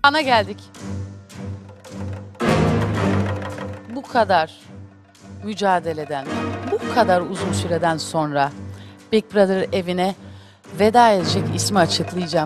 Ana geldik. Bu kadar mücadeleden, bu kadar uzun süreden sonra Big Brother evine veda edecek ismi açıklayacağım.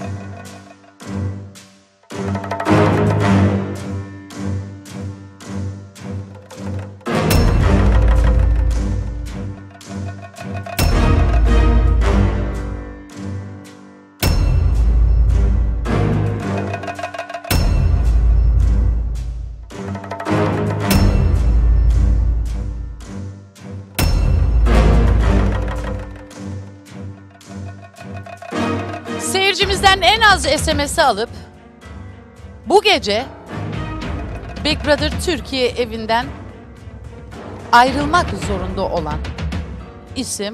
Seyircimizden en az SMS'i alıp bu gece Big Brother Türkiye evinden ayrılmak zorunda olan isim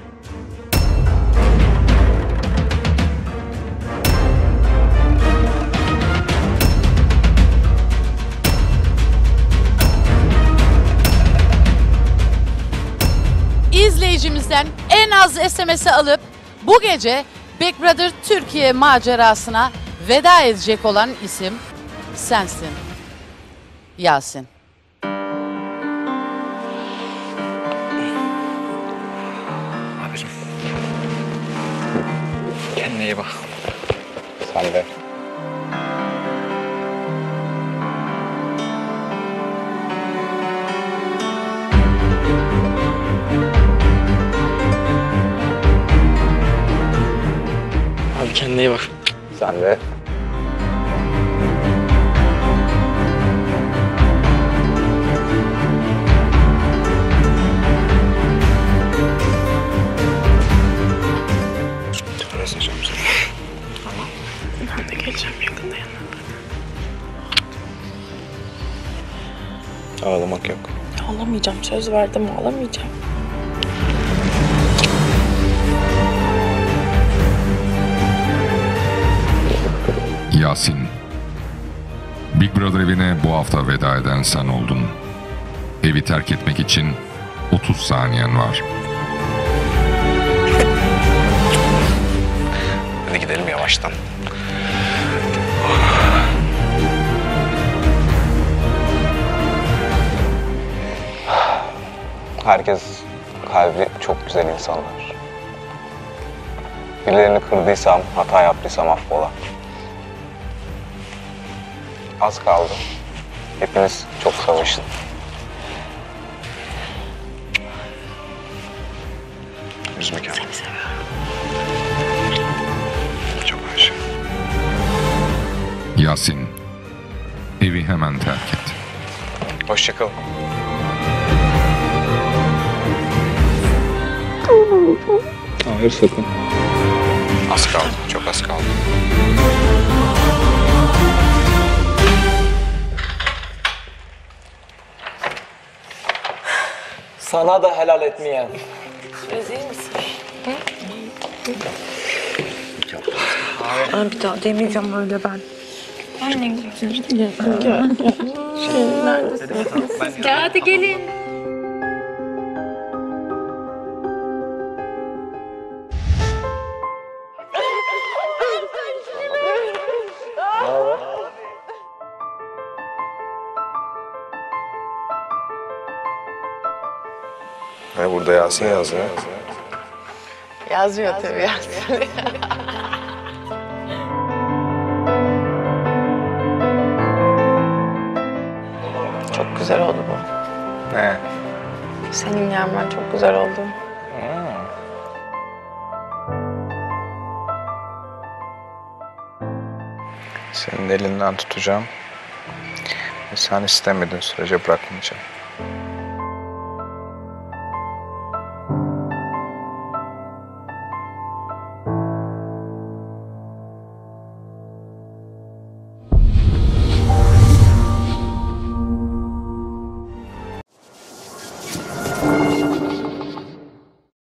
izleyicimizden en az SMS'i alıp bu gece Big Brother Türkiye macerasına veda edecek olan isim sensin, Yasin. Abicim. Kendine iyi bak. Sen de. Abi kendine iyi bak. Sen de. Arasacağım seni. Tamam. Ben de geleceğim yakında yanına. Ağlamak yok. Ağlamayacağım, söz verdim, ağlamayacağım. Yasin, Big Brother evine bu hafta veda eden sen oldun. Evi terk etmek için 30 saniyen var. Hadi gidelim yavaştan. Herkes kalbi çok güzel insanlar. Birilerini kırdıysam, hata yaptıysam affola. Az kaldı. Hepiniz çok savaşın. Üzme kendini. Seni seviyorum. Çok aşık. Yasin, evi hemen terk et. Hoşça kal. Hayır sakın. Az kaldı, çok az kaldı. Sana da helal etmeyen. Özür misin? Ben bir daha demeyeceğim öyle ben. Anne gel. Neredesin? Gel hadi gelin. Burada Yasin yazıyor. Yazmıyor tabii Yasin. Çok güzel oldu bu. Ne? Senin gelmen çok güzel oldu. Senin elinden tutacağım. Sen istemediğin sürece bırakmayacağım.